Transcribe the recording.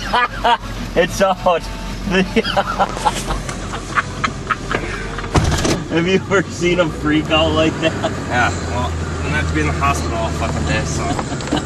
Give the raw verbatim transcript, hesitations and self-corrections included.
It's out. Have you ever seen him freak out like that? Yeah, well, I'm gonna have to be in the hospital all fucking day, so.